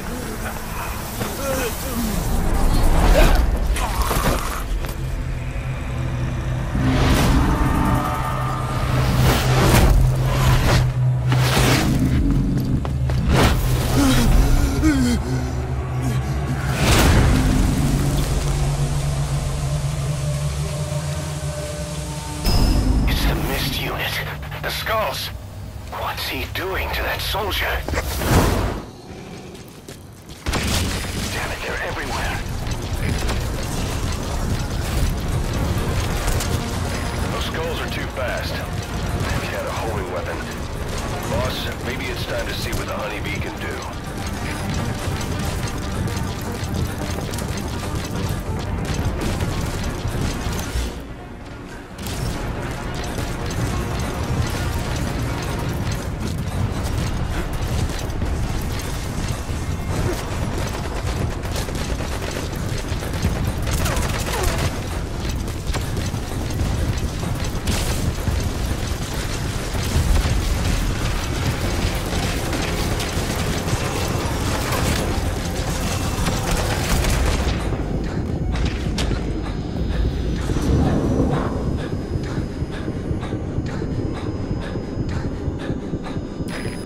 The skulls! What's he doing to that soldier? Damn it, they're everywhere. Those skulls are too fast. If he had a homing weapon. Boss, maybe it's time to see what the honeybee can do.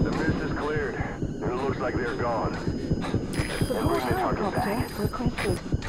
Like they're gone. Support helicopter requested.